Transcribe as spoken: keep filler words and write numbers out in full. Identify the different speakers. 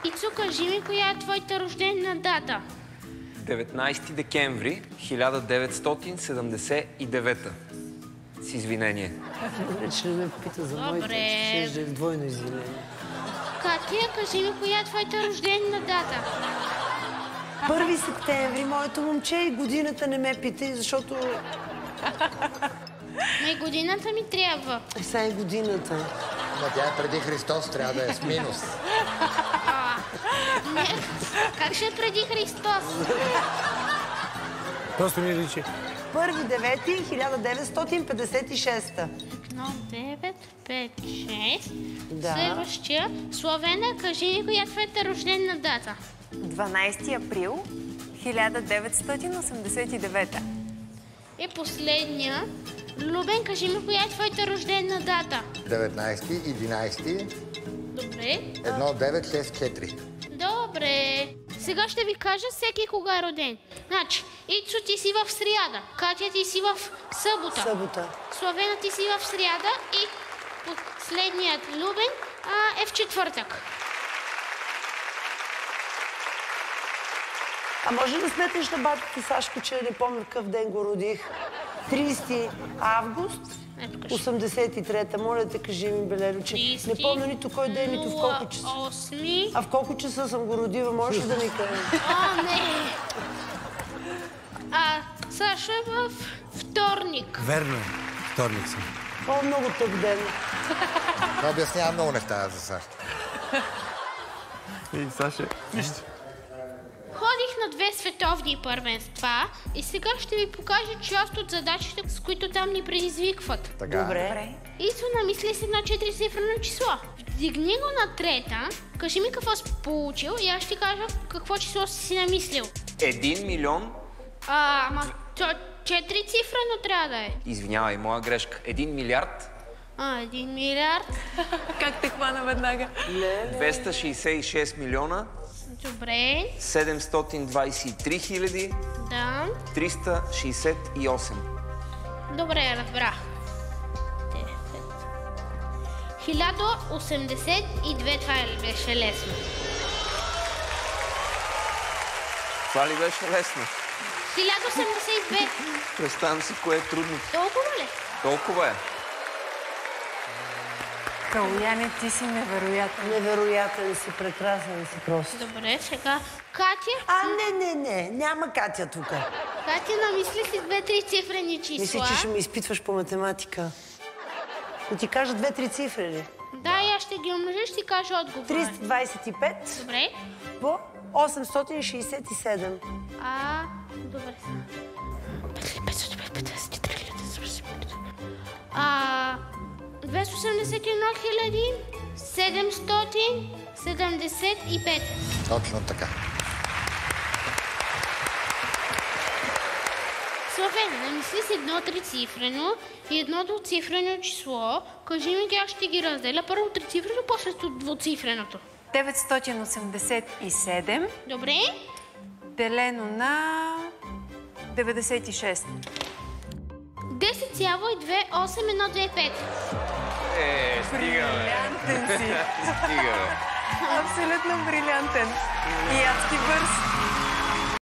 Speaker 1: Ицо, кажи ми, коя е твоята рождена дата?
Speaker 2: деветнайсети декември хиляда деветстотин седемдесет и девета. С извинение.
Speaker 3: Вече не ме пита за моите, ще да е двойно извинение.
Speaker 1: Катя, кажи ми, коя е твоята рождена дата?
Speaker 3: Първи септември, моето момче, и годината не ме питай, защото...
Speaker 1: Но и годината ми трябва.
Speaker 3: Е, сега и годината.
Speaker 4: Но тя е преди Христос, трябва да е с минус.
Speaker 1: А, не, как ще е преди Христос?
Speaker 5: Просто ми личи.
Speaker 3: Първи девети хиляда деветстотин петдесет и шеста.
Speaker 1: едно, девет, пет, шест.
Speaker 3: Да.
Speaker 1: Следващия. Славена, кажи ми, коя е твоята рождена дата?
Speaker 6: дванайсети април хиляда деветстотин осемдесет и девета.
Speaker 1: И последния. Любен, кажи ми, коя е твоята рождена дата?
Speaker 4: деветнайсети единайсети
Speaker 1: Добре.
Speaker 4: едно девет шест четири.
Speaker 1: Добре. Сега ще ви кажа всеки кога е роден. Значи, Ицо, ти си в сряда, Катя, ти си в събота.
Speaker 3: Събота.
Speaker 1: Славена, ти си в сряда и последният Любен а, е в четвъртък.
Speaker 3: А може да сметнеш на батата Сашко, че не помня в какъв ден го родих? трийсети август осемдесет и трета. Моля те, кажи ми, Белеро, че не помня нито кой ден, нито в колко часа.
Speaker 1: осми.
Speaker 3: А в колко часа съм го родила, можеш да ми кажеш?
Speaker 1: О, не! А Сашо е в вторник.
Speaker 5: Верно е. Вторник съм.
Speaker 3: О, много тъп ден.
Speaker 4: Това обяснява много неща за Сашо.
Speaker 5: И Саша, вижте.
Speaker 1: Ходих на две световни първенства и сега ще ви покажа част от задачите, с които там ни предизвикват.
Speaker 4: Така.
Speaker 3: Добре.
Speaker 1: Ицо, намисли си едно четирицифрено число. Вдигни го на трета, кажи ми какво си получил и аз ще ти кажа какво число си си намислил.
Speaker 2: Един милион...
Speaker 1: А, ама, то четирицифрено трябва да е.
Speaker 2: Извинявай, моя грешка. Един милиард...
Speaker 1: А, един милиард.
Speaker 6: Как те хвана веднага?
Speaker 2: двеста шейсет и шест милиона...
Speaker 1: Добре.
Speaker 2: седемстотин двайсет и три хиляди...
Speaker 1: Да.
Speaker 2: триста шейсет и осем.
Speaker 1: Добре, разбрах. хиляда осемдесет и две, това беше лесно.
Speaker 2: Това ли беше лесно?
Speaker 1: хиляда осемдесет и две.
Speaker 2: Представям си кое е трудно.
Speaker 1: Толкова ли?
Speaker 2: Толкова е.
Speaker 6: Калояне, ти си невероятен.
Speaker 3: Невероятен си, прекрасен си просто.
Speaker 1: Добре, сега. Катя?
Speaker 3: А, не, не, не, няма Катя тук.
Speaker 1: Катя, намисли си две-три цифрени числа.
Speaker 3: Мисли, че ще ме изпитваш по математика. Да ти кажа две-три цифри ли?
Speaker 1: Да, и аз ще ги умножа, ще ти кажа отговор.
Speaker 3: триста двайсет и пет
Speaker 1: Добре.
Speaker 3: по осемстотин шейсет и седем.
Speaker 1: А, добре. А, двеста осемдесет и едно хиляди седемстотин седемдесет и пет.
Speaker 4: Точно така.
Speaker 1: Славена, намисли си едно трицифрено и едно двуцифрено число. Кажи ми, как ще ги разделя. Първо трицифрено, после двуцифреното.
Speaker 6: деветстотин осемдесет и седем
Speaker 1: Добре.
Speaker 6: делено на деветдесет и шест.
Speaker 1: десет цяло и две осем едно две пет.
Speaker 2: Е, стига, бе.
Speaker 6: Брилянтен си.
Speaker 2: Стига, бе.
Speaker 6: Абсолютно брилянтен. И адски бърз.